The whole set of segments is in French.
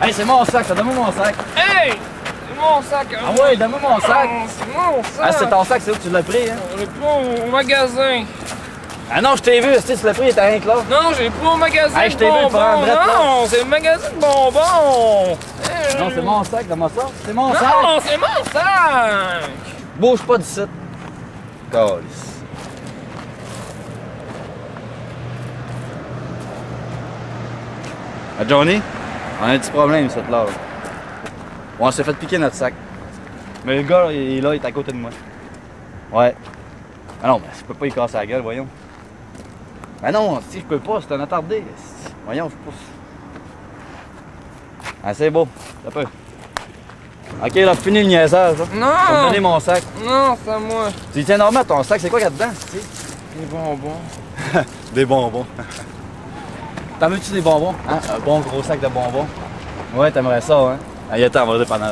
Hey, c'est mon sac, donne-moi mon sac. Hey! C'est mon sac! Ah ouais, donne-moi mon sac. C'est mon sac! Ah, c'est ton sac, c'est où que tu l'as pris, hein? On est pas au magasin. Ah non, je t'ai vu, tu l'as pris, il était rien que là. Non, j'ai pas au magasin Hey, de je t'ai vu bonbons. prendre drette, là. Non, c'est le magasin de bonbons. Non, c'est mon sac, donne-moi ça. C'est mon sac. Non, c'est mon sac! Bouge pas d'ici. Calice. Ah, Johnny, on a un petit problème, cette là. On s'est fait piquer notre sac. Mais le gars, il est là, il est à côté de moi. Ouais. Ah non, mais je peux pas y casser la gueule, voyons. Ah non, si je peux pas, c'est un attardé. Voyons, je pousse. Ah, c'est beau, ça peut. Ok, là, fini le niaisage. Là. Non! Tu vas me donner mon sac. Non, c'est à moi. Tu tiens normal ton sac, c'est quoi qu'il y a dedans? Des bonbons. Des bonbons. T'en veux-tu des bonbons? Hein? Un bon gros sac de bonbons? Ouais, t'aimerais ça, hein? Ah, attends, on va le dépanneur.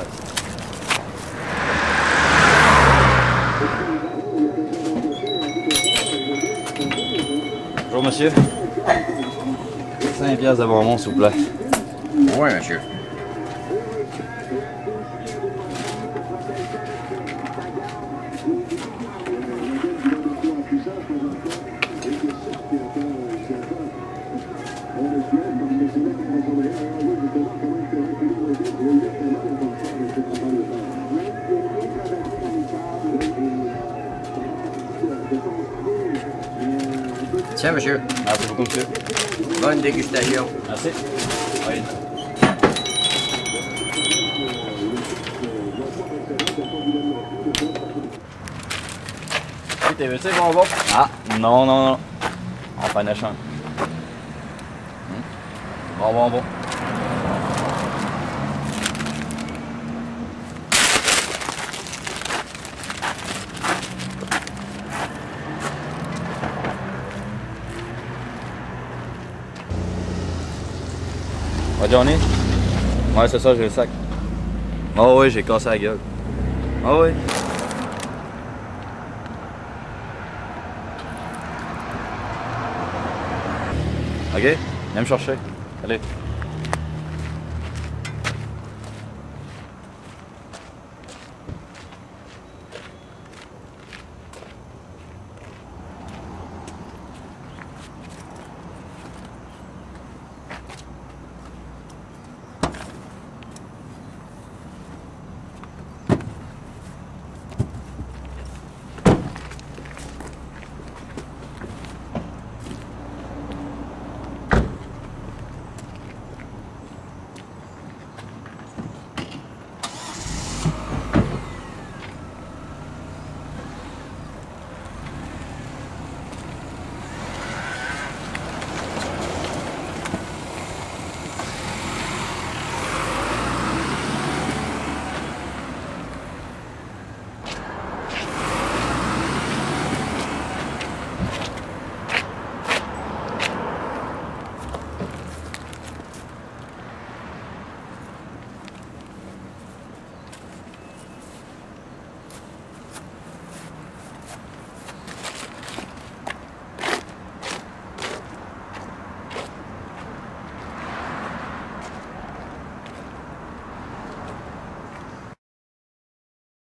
Bonjour, monsieur. 5 piastres de bonbons, s'il vous plaît. Oui, monsieur. Tiens, monsieur. Merci beaucoup, monsieur. Bonne dégustation. Merci. Oui. Oui, t'es veux-tu les bonbons? Ah, non, non, non. On fait un échange. Bon bonbon. Ouais, Johnny? Ouais, c'est ça, j'ai le sac. Oh oui, j'ai cassé la gueule. Oh oui. Ok, viens me chercher. Allez.